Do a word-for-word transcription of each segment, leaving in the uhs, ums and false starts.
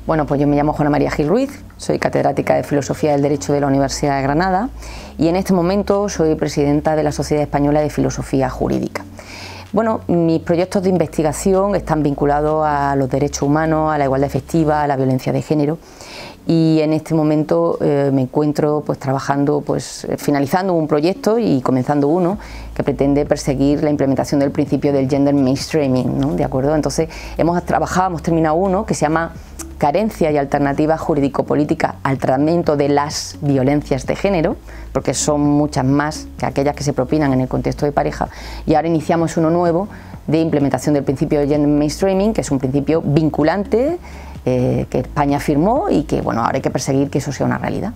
Bueno, pues yo me llamo Juana María Gil Ruiz, soy catedrática de Filosofía del Derecho de la Universidad de Granada y en este momento soy presidenta de la Sociedad Española de Filosofía Jurídica. Bueno, mis proyectos de investigación están vinculados a los derechos humanos, a la igualdad efectiva, a la violencia de género y en este momento eh, me encuentro pues trabajando, pues finalizando un proyecto y comenzando uno que pretende perseguir la implementación del principio del gender mainstreaming, ¿no? ¿De acuerdo? Entonces hemos trabajado, hemos terminado uno que se llama Carencia y alternativas jurídico-políticas al tratamiento de las violencias de género, porque son muchas más que aquellas que se propinan en el contexto de pareja, y ahora iniciamos uno nuevo de implementación del principio de gender mainstreaming, que es un principio vinculante eh, que España firmó y que bueno, ahora hay que perseguir que eso sea una realidad.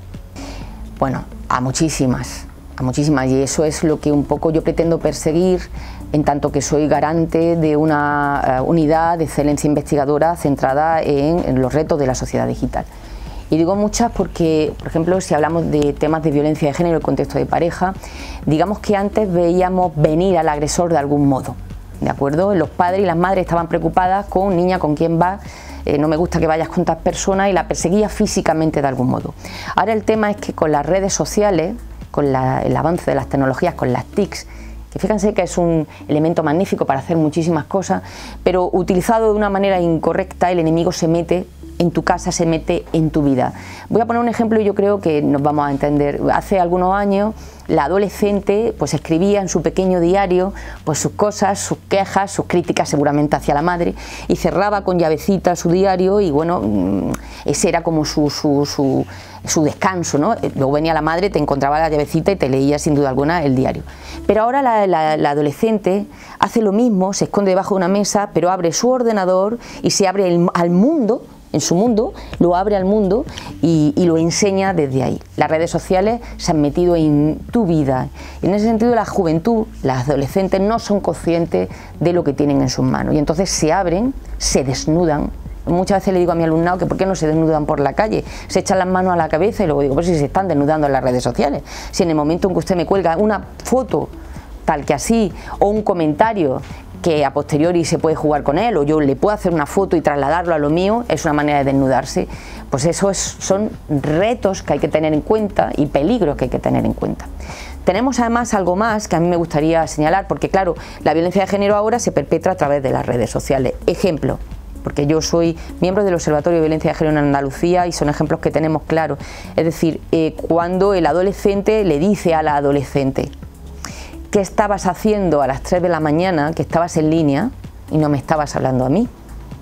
Bueno, a muchísimas, a muchísimas, y eso es lo que un poco yo pretendo perseguir, en tanto que soy garante de una uh, unidad de excelencia investigadora centrada en, en los retos de la sociedad digital. Y digo muchas porque, por ejemplo, si hablamos de temas de violencia de género en el contexto de pareja, digamos que antes veíamos venir al agresor de algún modo, ¿de acuerdo? Los padres y las madres estaban preocupadas con niña, con quién vas, eh, no me gusta que vayas con otras personas, y la perseguía físicamente de algún modo. Ahora el tema es que con las redes sociales, con la, el avance de las tecnologías, con las T I Cs, que fíjense que es un elemento magnífico para hacer muchísimas cosas, pero utilizado de una manera incorrecta el enemigo se mete en tu casa, se mete en tu vida. Voy a poner un ejemplo y yo creo que nos vamos a entender. Hace algunos años la adolescente pues escribía en su pequeño diario pues sus cosas, sus quejas, sus críticas seguramente hacia la madre, y cerraba con llavecita su diario y bueno, ese era como su, su, su, su descanso, ¿no? Luego venía la madre, te encontraba la llavecita y te leía sin duda alguna el diario. Pero ahora la, la, la adolescente hace lo mismo, se esconde debajo de una mesa, pero abre su ordenador y se abre el, al mundo, en su mundo, lo abre al mundo y, y lo enseña desde ahí. Las redes sociales se han metido en tu vida. En ese sentido, la juventud, las adolescentes no son conscientes de lo que tienen en sus manos y entonces se abren, se desnudan. Muchas veces le digo a mi alumnado que por qué no se desnudan por la calle, se echan las manos a la cabeza y luego digo, pues si se están desnudando en las redes sociales, si en el momento en que usted me cuelga una foto tal que así o un comentario que a posteriori se puede jugar con él, o yo le puedo hacer una foto y trasladarlo a lo mío, es una manera de desnudarse, pues eso es, son retos que hay que tener en cuenta y peligros que hay que tener en cuenta. Tenemos además algo más que a mí me gustaría señalar, porque claro, la violencia de género ahora se perpetra a través de las redes sociales. Ejemplo, porque yo soy miembro del Observatorio de Violencia de Género en Andalucía y son ejemplos que tenemos claros. Es decir, eh, cuando el adolescente le dice a la adolescente: ¿qué estabas haciendo a las tres de la mañana, que estabas en línea y no me estabas hablando a mí?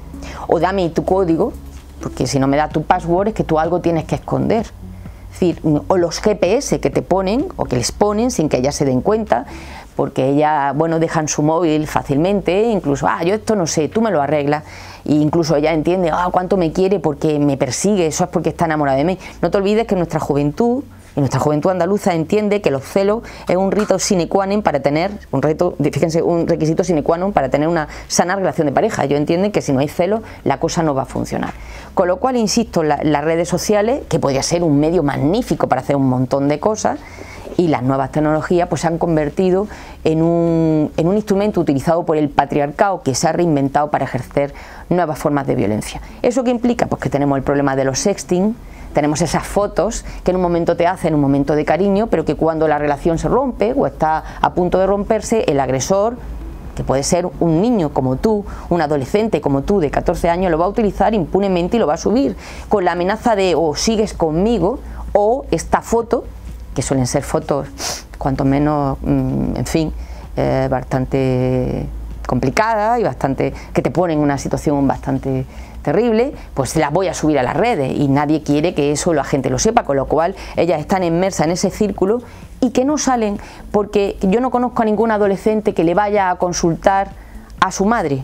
O dame tu código, porque si no me da tu password es que tú algo tienes que esconder. Es decir, o los G P S que te ponen o que les ponen sin que ellas se den cuenta, porque ellas, bueno, dejan su móvil fácilmente, incluso, ah, yo esto no sé, tú me lo arreglas, e incluso ella entiende, ah, cuánto me quiere porque me persigue, eso es porque está enamorada de mí. No te olvides que nuestra juventud, y nuestra juventud andaluza entiende que los celos es un rito sine qua non para tener, un reto, fíjense, un requisito sine qua non para tener una sana relación de pareja. Ellos entienden que si no hay celos, la cosa no va a funcionar. Con lo cual, insisto, la, las redes sociales, que podría ser un medio magnífico para hacer un montón de cosas, y las nuevas tecnologías pues se han convertido en un, en un instrumento utilizado por el patriarcado que se ha reinventado para ejercer nuevas formas de violencia. ¿Eso qué implica? Pues que tenemos el problema de los sexting, tenemos esas fotos que en un momento te hacen un momento de cariño, pero que cuando la relación se rompe o está a punto de romperse, el agresor, que puede ser un niño como tú, un adolescente como tú de catorce años, lo va a utilizar impunemente y lo va a subir con la amenaza de o sigues conmigo o esta foto, que suelen ser fotos cuanto menos, en fin, eh, bastante complicadas y bastante que te ponen en una situación bastante terrible, pues las voy a subir a las redes y nadie quiere que eso la gente lo sepa, con lo cual ellas están inmersas en ese círculo y que no salen, porque yo no conozco a ningún adolescente que le vaya a consultar a su madre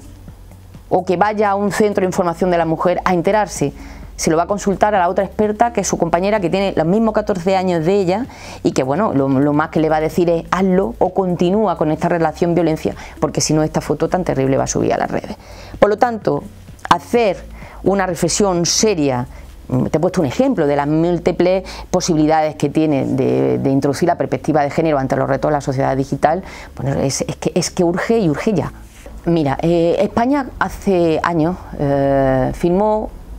o que vaya a un centro de información de la mujer a enterarse. Se lo va a consultar a la otra experta, que es su compañera, que tiene los mismos catorce años de ella y que bueno, lo, lo más que le va a decir es hazlo o continúa con esta relación violencia, porque si no esta foto tan terrible va a subir a las redes. Por lo tanto, hacer una reflexión seria, te he puesto un ejemplo de las múltiples posibilidades que tiene de, de introducir la perspectiva de género ante los retos de la sociedad digital, bueno, es, es, que, es que urge y urge ya. Mira, eh, España hace años eh, firmó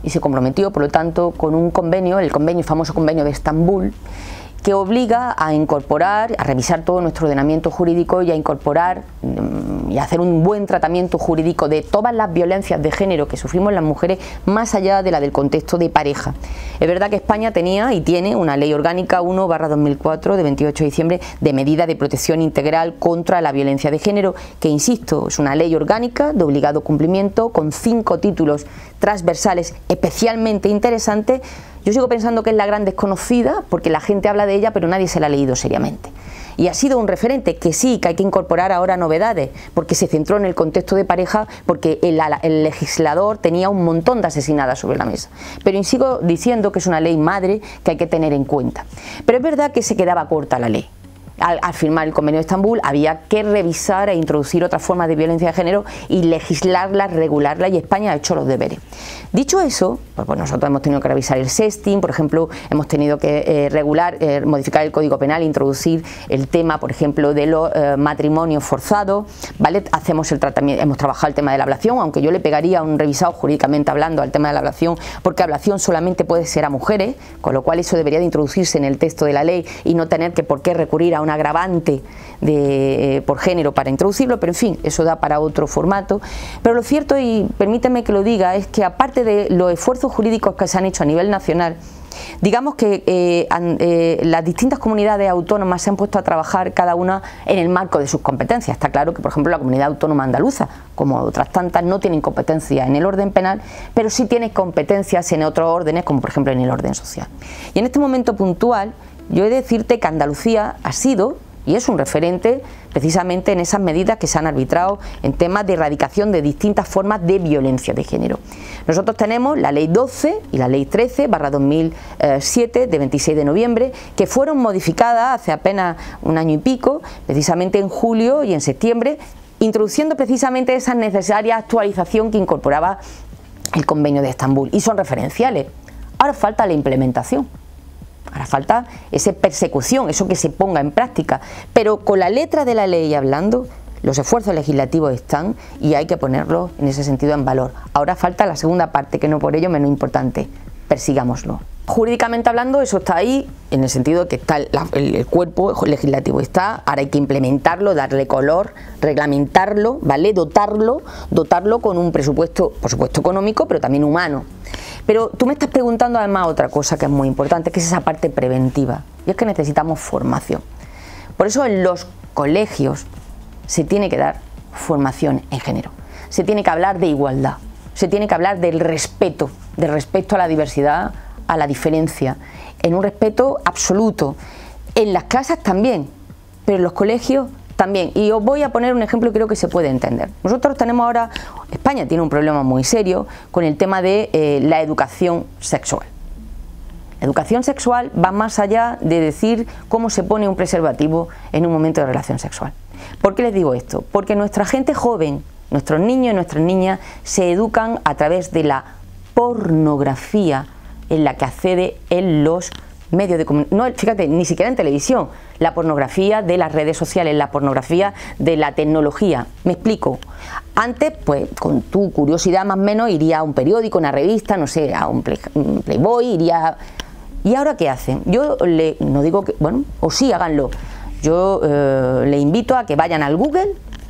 y se comprometió, por lo tanto, con un convenio, el convenio, el famoso convenio de Estambul, que obliga a incorporar, a revisar todo nuestro ordenamiento jurídico y a incorporar mmm, y a hacer un buen tratamiento jurídico de todas las violencias de género que sufrimos las mujeres, más allá de la del contexto de pareja. Es verdad que España tenía y tiene una ley orgánica uno barra dos mil cuatro de veintiocho de diciembre de medida de protección integral contra la violencia de género, que insisto, es una ley orgánica de obligado cumplimiento con cinco títulos transversales especialmente interesantes. Yo sigo pensando que es la gran desconocida porque la gente habla de ella pero nadie se la ha leído seriamente. Y ha sido un referente que sí, que hay que incorporar ahora novedades, porque se centró en el contexto de pareja, porque el, el legislador tenía un montón de asesinadas sobre la mesa. Pero sigo diciendo que es una ley madre que hay que tener en cuenta. Pero es verdad que se quedaba corta la ley. Al, al firmar el convenio de Estambul había que revisar e introducir otras formas de violencia de género y legislarlas, regularlas, y España ha hecho los deberes. Dicho eso, pues, pues nosotros hemos tenido que revisar el sexting, por ejemplo, hemos tenido que eh, regular, eh, modificar el Código Penal, introducir el tema, por ejemplo, de los eh, matrimonios forzados, ¿vale? Hacemos el tratamiento, hemos trabajado el tema de la ablación, aunque yo le pegaría un revisado jurídicamente hablando al tema de la ablación, porque ablación solamente puede ser a mujeres, con lo cual eso debería de introducirse en el texto de la ley y no tener que por qué recurrir a un agravante de, eh, por género para introducirlo, pero en fin, eso da para otro formato. Pero lo cierto, y permíteme que lo diga, es que aparte de los esfuerzos jurídicos que se han hecho a nivel nacional, digamos que eh, eh, las distintas comunidades autónomas se han puesto a trabajar cada una en el marco de sus competencias. Está claro que, por ejemplo, la comunidad autónoma andaluza, como otras tantas, no tienen competencia en el orden penal, pero sí tiene competencias en otros órdenes, como por ejemplo en el orden social. Y en este momento puntual, yo he de decirte que Andalucía ha sido y es un referente precisamente en esas medidas que se han arbitrado en temas de erradicación de distintas formas de violencia de género. Nosotros tenemos la ley doce y la ley trece barra dos mil siete de veintiséis de noviembre, que fueron modificadas hace apenas un año y pico, precisamente en julio y en septiembre, introduciendo precisamente esa necesaria actualización que incorporaba el convenio de Estambul, y son referenciales. Ahora falta la implementación. Ahora falta esa persecución, eso que se ponga en práctica, pero con la letra de la ley hablando, los esfuerzos legislativos están y hay que ponerlos en ese sentido en valor. Ahora falta la segunda parte, que no por ello menos importante, persigámoslo. Jurídicamente hablando, eso está ahí, en el sentido de que está el, el, el cuerpo legislativo está, ahora hay que implementarlo, darle color, reglamentarlo, ¿vale? Dotarlo, dotarlo con un presupuesto, por supuesto económico, pero también humano. Pero tú me estás preguntando además otra cosa que es muy importante, que es esa parte preventiva, y es que necesitamos formación. Por eso en los colegios se tiene que dar formación en género, se tiene que hablar de igualdad, se tiene que hablar del respeto, del respeto a la diversidad, a la diferencia, en un respeto absoluto, en las casas también, pero en los colegios también. Y os voy a poner un ejemplo que creo que se puede entender. Nosotros tenemos ahora, España tiene un problema muy serio con el tema de eh, la educación sexual. La educación sexual va más allá de decir cómo se pone un preservativo en un momento de relación sexual. ¿Por qué les digo esto? Porque nuestra gente joven, nuestros niños y nuestras niñas se educan a través de la pornografía en la que accede en los medios de comunicación, no, fíjate, ni siquiera en televisión, la pornografía de las redes sociales, la pornografía de la tecnología. Me explico. Antes, pues, con tu curiosidad más o menos, iría a un periódico, una revista, no sé, a un, play, un Playboy, iría... ¿Y ahora qué hacen? Yo le, no digo que, bueno, o sí, háganlo. Yo eh, le invito a que vayan al Google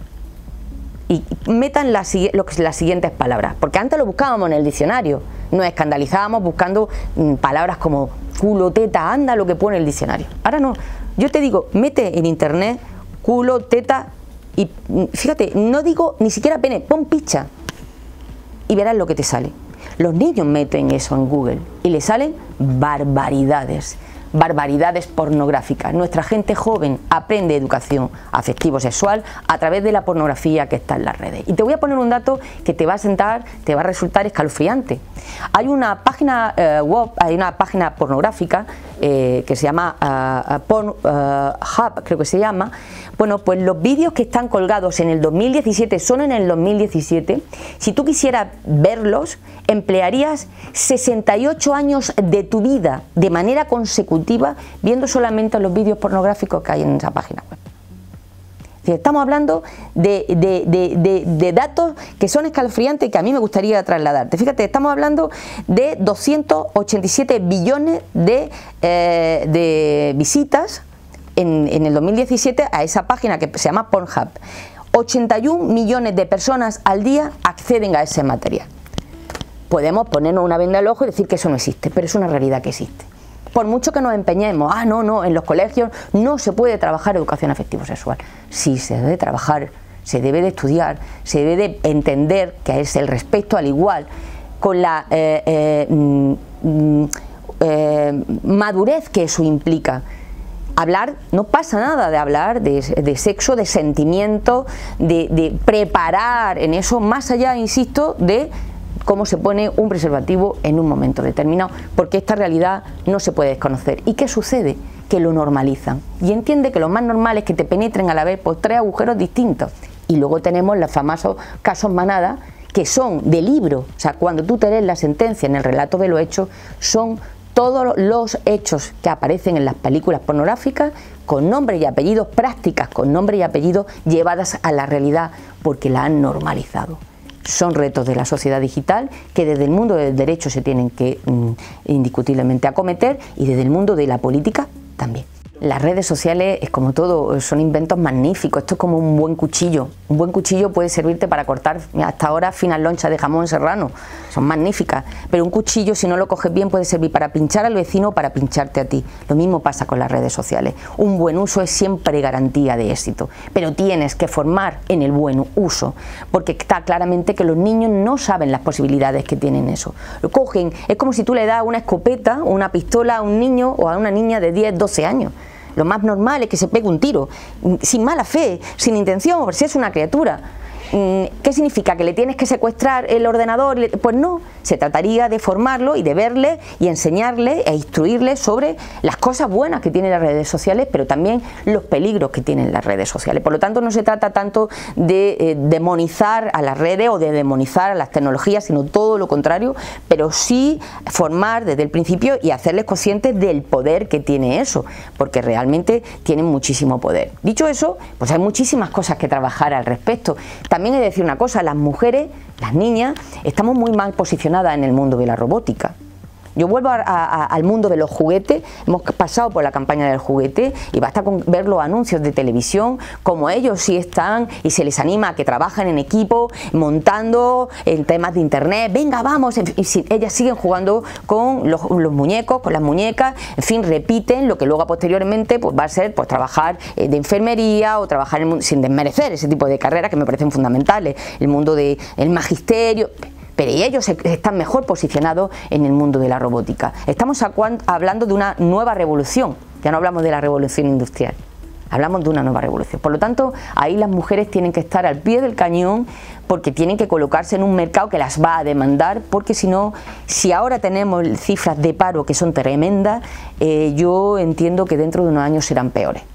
y metan la, lo que, las siguientes palabras, porque antes lo buscábamos en el diccionario, nos escandalizábamos buscando mm, palabras como culo, teta, anda lo que pone el diccionario. Ahora no, yo te digo, mete en internet culo, teta y fíjate, no digo ni siquiera pene, pon picha y verás lo que te sale. Los niños meten eso en Google y les salen barbaridades. barbaridades pornográficas. Nuestra gente joven aprende educación afectivo-sexual a través de la pornografía que está en las redes. Y te voy a poner un dato que te va a sentar, te va a resultar escalofriante. Hay una página eh, web, hay una página pornográfica eh, que se llama uh, Porn uh, Hub, creo que se llama. Bueno, pues los vídeos que están colgados en el dos mil diecisiete son en el dos mil diecisiete. Si tú quisieras verlos, emplearías sesenta y ocho años de tu vida de manera consecutiva viendo solamente los vídeos pornográficos que hay en esa página web. Estamos hablando de, de, de, de, de datos que son escalofriantes y que a mí me gustaría trasladarte. Fíjate, estamos hablando de doscientos ochenta y siete billones de, eh, de visitas en, en el dos mil diecisiete a esa página que se llama Pornhub. ochenta y un millones de personas al día acceden a ese material. Podemos ponernos una venda al ojo y decir que eso no existe, pero es una realidad que existe. Por mucho que nos empeñemos, ah, no, no, en los colegios no se puede trabajar educación afectivo-sexual. Sí, se debe trabajar, se debe de estudiar, se debe de entender que es el respeto al igual, con la eh, eh, mm, eh, madurez que eso implica. Hablar, no pasa nada de hablar de, de sexo, de sentimiento, de, de preparar en eso, más allá, insisto, de cómo se pone un preservativo en un momento determinado, porque esta realidad no se puede desconocer. ¿Y qué sucede? Que lo normalizan y entiende que lo más normal es que te penetren a la vez por tres agujeros distintos. Y luego tenemos los famosos casos manada, que son de libro, o sea, cuando tú te lees la sentencia en el relato de los hechos, son todos los hechos que aparecen en las películas pornográficas con nombre y apellidos, prácticas con nombre y apellidos llevadas a la realidad porque la han normalizado. Son retos de la sociedad digital que desde el mundo del derecho se tienen que mm, indiscutiblemente acometer y desde el mundo de la política también. Las redes sociales, es como todo, son inventos magníficos. Esto es como un buen cuchillo. Un buen cuchillo puede servirte para cortar hasta ahora finas lonchas de jamón serrano. Son magníficas. Pero un cuchillo, si no lo coges bien, puede servir para pinchar al vecino o para pincharte a ti. Lo mismo pasa con las redes sociales. Un buen uso es siempre garantía de éxito. Pero tienes que formar en el buen uso. Porque está claramente que los niños no saben las posibilidades que tienen eso. Lo cogen, es como si tú le das una escopeta o una pistola a un niño o a una niña de diez, doce años. Lo más normal es que se pegue un tiro, sin mala fe, sin intención, por si es una criatura. ¿Qué significa? ¿Que le tienes que secuestrar el ordenador? Pues no, se trataría de formarlo y de verle y enseñarle e instruirle sobre las cosas buenas que tienen las redes sociales, pero también los peligros que tienen las redes sociales. Por lo tanto, no se trata tanto de eh, demonizar a las redes o de demonizar a las tecnologías, sino todo lo contrario, pero sí formar desde el principio y hacerles conscientes del poder que tiene eso, porque realmente tienen muchísimo poder. Dicho eso, pues hay muchísimas cosas que trabajar al respecto. También También he de decir una cosa, las mujeres, las niñas, estamos muy mal posicionadas en el mundo de la robótica. Yo vuelvo a, a, al mundo de los juguetes, hemos pasado por la campaña del juguete y basta con ver los anuncios de televisión, como ellos sí están y se les anima a que trabajen en equipo, montando en temas de internet, venga vamos, y si, ellas siguen jugando con los, los muñecos, con las muñecas, en fin, repiten lo que luego posteriormente pues, va a ser pues, trabajar eh, de enfermería o trabajar en, sin desmerecer ese tipo de carreras que me parecen fundamentales, el mundo del magisterio. Pero ellos están mejor posicionados en el mundo de la robótica. Estamos hablando de una nueva revolución, ya no hablamos de la revolución industrial, hablamos de una nueva revolución. Por lo tanto, ahí las mujeres tienen que estar al pie del cañón porque tienen que colocarse en un mercado que las va a demandar, porque si no, si ahora tenemos cifras de paro que son tremendas, eh, yo entiendo que dentro de unos años serán peores.